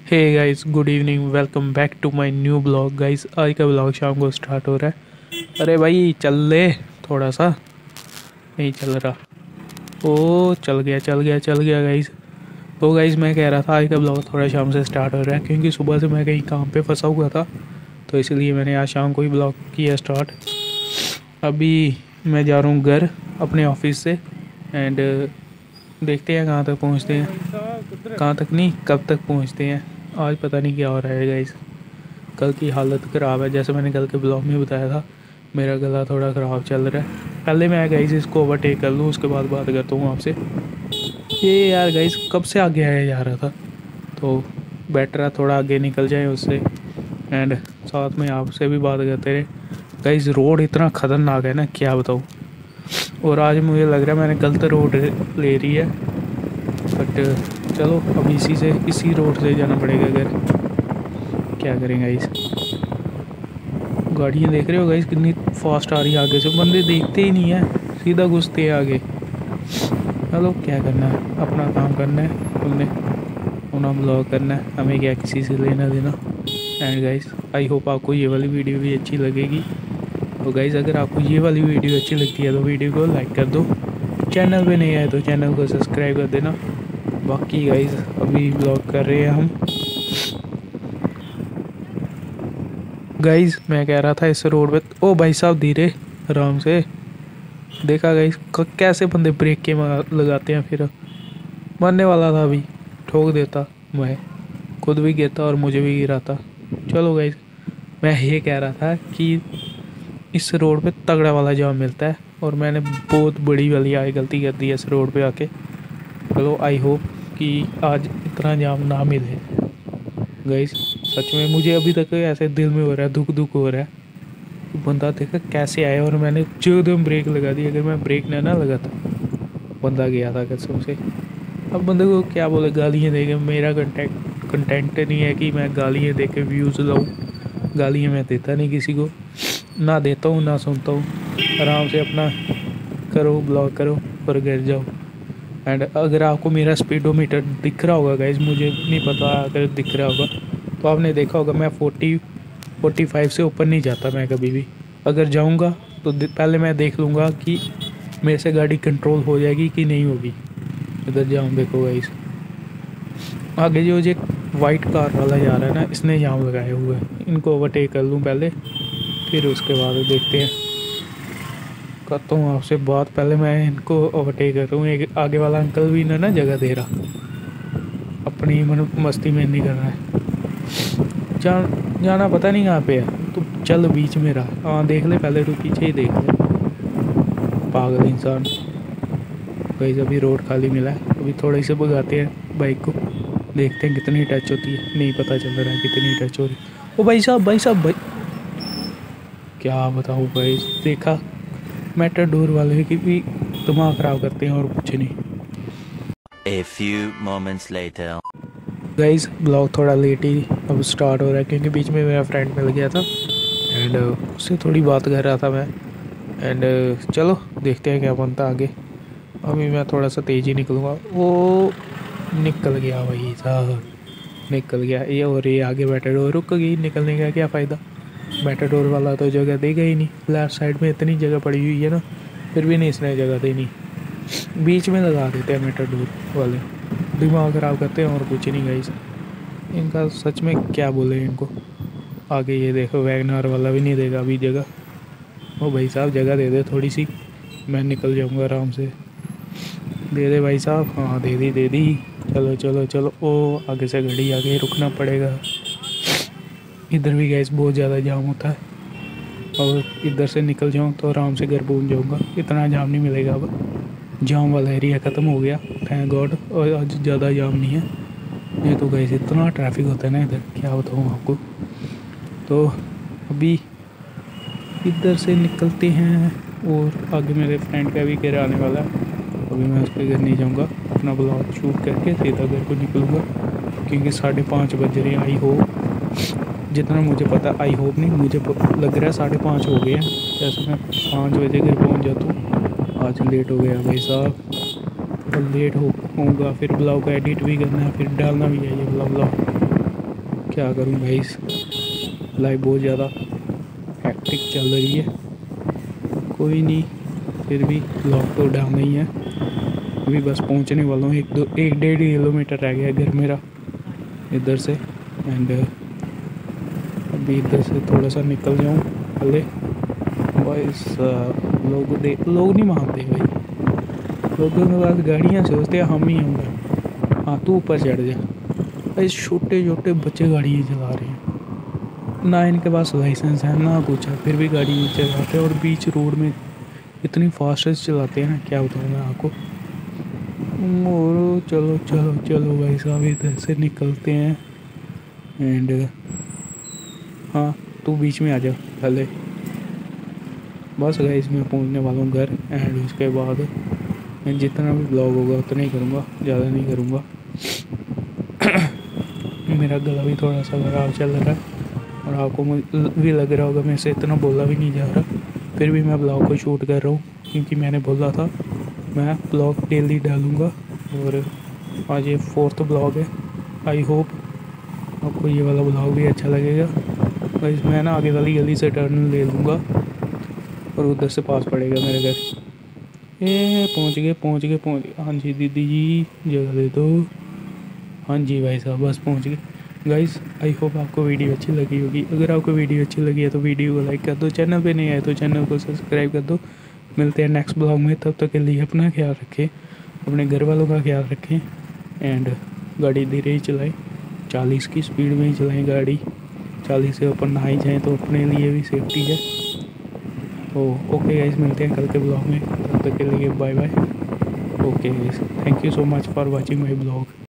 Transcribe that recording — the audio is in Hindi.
Hey guys, good evening. Welcome back to my new blog. Guys, आज का ब्लॉग शाम को स्टार्ट हो रहा है। अरे भाई चल ले, थोड़ा सा नहीं चल रहा। ओ चल गया गाइस। तो गाइस मैं कह रहा था आज का ब्लॉग थोड़ा शाम से स्टार्ट हो रहा है क्योंकि सुबह से मैं कहीं काम पे फंसा हुआ था, तो इसलिए मैंने आज शाम को ही ब्लॉग किया स्टार्ट। अभी मैं जा रहा हूँ घर अपने ऑफिस से एंड देखते हैं कहाँ तक पहुँचते हैं। कहाँ तक नहीं, कब तक पहुँचते हैं। आज पता नहीं क्या हो रहा है गाइस। कल की हालत ख़राब है, जैसे मैंने कल के ब्लॉग में बताया था। मेरा गला थोड़ा ख़राब चल रहा है। पहले मैं गाइस इसको ओवरटेक कर लूँ, उसके बाद बात करता हूँ आपसे। ये यार गाइस कब से आगे आया जा रहा था, तो बेटर है थोड़ा आगे निकल जाए उससे एंड साथ में आपसे भी बात करते रहे। गाइस रोड इतना ख़तरनाक है ना, क्या बताऊँ। और आज मुझे लग रहा है मैंने गलत रोड ले रही है, बट चलो अब इसी रोड से जाना पड़ेगा घर। क्या करेंगे गाइस। गाड़ियाँ देख रहे हो गाइस कितनी फास्ट आ रही है आगे से। बंदे देखते ही नहीं है, सीधा घुसते हैं आगे। चलो क्या करना है, अपना काम करना है, हमने अपना ब्लॉग करना है, हमें क्या किसी से लेना देना। एंड गाइस आई होप आपको ये वाली वीडियो भी अच्छी लगेगी। तो गाइस अगर आपको ये वाली वीडियो अच्छी लगती है तो वीडियो को लाइक कर दो। चैनल पे नहीं आए तो चैनल को सब्सक्राइब कर देना। बाकी गाइस अभी ब्लॉग कर रहे हैं हम। गाइस मैं कह रहा था इस रोड पे, ओ भाई साहब धीरे आराम से। देखा गाइस कैसे बंदे ब्रेक के लगाते हैं, फिर मरने वाला था अभी, ठोक देता मैं, खुद भी गिरता और मुझे भी गिराता। चलो गाइस मैं ये कह रहा था कि इस रोड पे तगड़ा वाला जाम मिलता है और मैंने बहुत बड़ी वाली आज गलती कर दी है इस रोड पे आके। चलो आई होप कि आज इतना जाम ना मिले। गाइस सच में मुझे अभी तक ऐसे दिल में हो रहा है, दुख हो रहा है। बंदा देखा कैसे आया और मैंने जो एकदम ब्रेक लगा दी। अगर मैं ब्रेक ना लगाता बंदा गया था कसम से। अब बंदे को क्या बोले, गालियाँ दे के। मेरा कंटेंट नहीं है कि मैं गालियाँ दे के व्यूज़ लाऊँ। गालियाँ मैं देता नहीं किसी को, ना देता हूँ ना सुनता हूँ। आराम से अपना करो, ब्लॉग करो और घर जाओ। एंड अगर आपको मेरा स्पीडोमीटर दिख रहा होगा गाइज, मुझे नहीं पता अगर दिख रहा होगा तो आपने देखा होगा मैं 45 से ऊपर नहीं जाता मैं कभी भी। अगर जाऊंगा तो पहले मैं देख लूँगा कि मेरे से गाड़ी कंट्रोल हो जाएगी कि नहीं होगी। इधर जाऊँ देखो गाइज, आगे जो ये वाइट कार वाला जा रहा है ना, इसने जाम लगाए हुए हैं। इनको ओवरटेक कर लूँ पहले, फिर उसके बाद देखते हैं। करता हूँ आपसे बात, पहले मैं इनको ओवरटेक कर रहा हूँ। एक आगे वाला अंकल भी ना जगह दे रहा, अपनी मस्ती में नहीं कर रहा है। जाना पता नहीं कहाँ पे है, तो चल बीच में रहा। हाँ देख ले पहले, तो पीछे ही देख ले, पागल इंसान। भाई अभी रोड खाली मिला है, अभी थोड़े से भगाते हैं बाइक को, देखते हैं कितनी टच होती है। नहीं पता चल रहा है कितनी टच हो रही। ओ भाई साहब भाई, क्या बताऊँ भाई। देखा मेटाडोर वाले की भी दिमाग ख़राब करते हैं और कुछ नहीं। A few moments later. Guys blog थोड़ा लेट ही अब स्टार्ट हो रहा है क्योंकि बीच में मेरा फ्रेंड मिल गया था एंड उससे थोड़ी बात कर रहा था मैं। एंड चलो देखते हैं क्या बनता आगे। अभी मैं थोड़ा सा तेज़ी निकलूँगा। वो निकल गया भाई साहब, निकल गया ये। और ये आगे मेटाडोर रुक गई, निकलने का क्या फ़ायदा। मेटाडोर वाला तो जगह देगा ही नहीं। लेफ्ट साइड में इतनी जगह पड़ी हुई है ना, फिर भी नहीं इसने जगह देनी। बीच में लगा देते हैं मेटाडोर वाले, दिमाग ख़राब करते हैं और कुछ नहीं गाइस। इनका सच में क्या बोले इनको। आगे ये देखो वैगनार वाला भी नहीं देगा अभी जगह। ओ भाई साहब जगह दे दे थोड़ी सी, मैं निकल जाऊंगा आराम से। दे दे भाई साहब, हाँ दे दी। चलो चलो चलो। ओ आगे से गाड़ी आगे, रुकना पड़ेगा। इधर भी गैस बहुत ज़्यादा जाम होता है, और इधर से निकल जाऊँ तो आराम से घर पहुँच जाऊँगा। इतना जाम नहीं मिलेगा अब, जाम वाला एरिया ख़त्म हो गया थैंक गॉड। और आज ज़्यादा जाम नहीं है। ये तो गैस इतना ट्रैफिक होता है ना इधर, क्या बताऊँ आपको। तो अभी इधर से निकलते हैं और आगे मेरे फ्रेंड का भी घर आने वाला है। अभी मैं उसके घर नहीं जाऊँगा, अपना ब्लॉग शूट करके सीधा घर को निकलूँगा क्योंकि 5:30 बज रहे हैं। आई होप, जितना मुझे पता, आई होप नहीं, मुझे लग रहा है 5:30 हो गए हैं। जैसे मैं 5 बजे घर पहुँच जाता हूँ। आज लेट हो गया भाई साहब, थोड़ा लेट होगा। फिर ब्लॉग का एडिट भी करना है, फिर डालना भी है ये ब्लॉग। क्या करूँ गाइस, लाइफ बहुत ज़्यादा हैक्टिक चल रही है। कोई नहीं, फिर भी ब्लॉग तो डालना ही है। अभी बस पहुंचने वाला हूँ, 1-1.5 किलोमीटर रह गया घर मेरा इधर से। एंड अभी इधर से थोड़ा सा निकल जाऊँ पहले। बस लोग नहीं मानते भाई, लोगों के पास गाड़ियाँ सोचते हैं हम ही होंगे। हाँ तू ऊपर चढ़ जा भाई। छोटे छोटे बच्चे गाड़ियाँ चला रहे हैं, ना इनके पास लाइसेंस है ना कुछ है, फिर भी गाड़ी चलाते हैं और बीच रोड में इतनी फास्ट चलाते हैं ना, क्या बताऊँ मैं आपको। और चलो चलो चलो भाई साहब, इधर से निकलते हैं। एंड हाँ तू बीच में आ जा पहले। बस गाइस मैं पहुंचने वाला हूँ घर। एंड उसके बाद मैं जितना भी ब्लॉग होगा उतना ही करूँगा, ज़्यादा नहीं करूँगा। मेरा गला भी थोड़ा सा खराब चल रहा है और आपको भी लग रहा होगा मेरे से इतना बोला भी नहीं जा रहा, फिर भी मैं ब्लॉग को शूट कर रहा हूँ क्योंकि मैंने बोला था मैं ब्लॉग डेली डालूँगा। और आज ये 4th ब्लॉग है। आई होप आपको ये वाला ब्लॉग भी अच्छा लगेगा। बस मैं ना आगे वाली गली से टर्न ले लूँगा और उधर से पास पड़ेगा मेरे घर। ये पहुँच गए। हाँ जी दीदी जी जगह दे दो। हाँ जी भाई साहब बस पहुँच गए। गाइस आई होप आपको वीडियो अच्छी लगी होगी। अगर आपको वीडियो अच्छी लगी है तो वीडियो को लाइक कर दो, चैनल पे नहीं आए तो चैनल को सब्सक्राइब कर दो। मिलते हैं नेक्स्ट ब्लॉग में, तब तक के लिए अपना ख्याल रखें, अपने घर वालों का ख्याल रखें। एंड गाड़ी धीरे ही चलाएं, 40 की स्पीड में ही चलाएं गाड़ी। 40 से ऊपर ना ही जाएँ तो अपने लिए भी सेफ्टी है। तो ओके गाइस, मिलते हैं कल के ब्लॉग में, तब तक के लिए bye bye. Okay guys, thank you so much for watching my blog.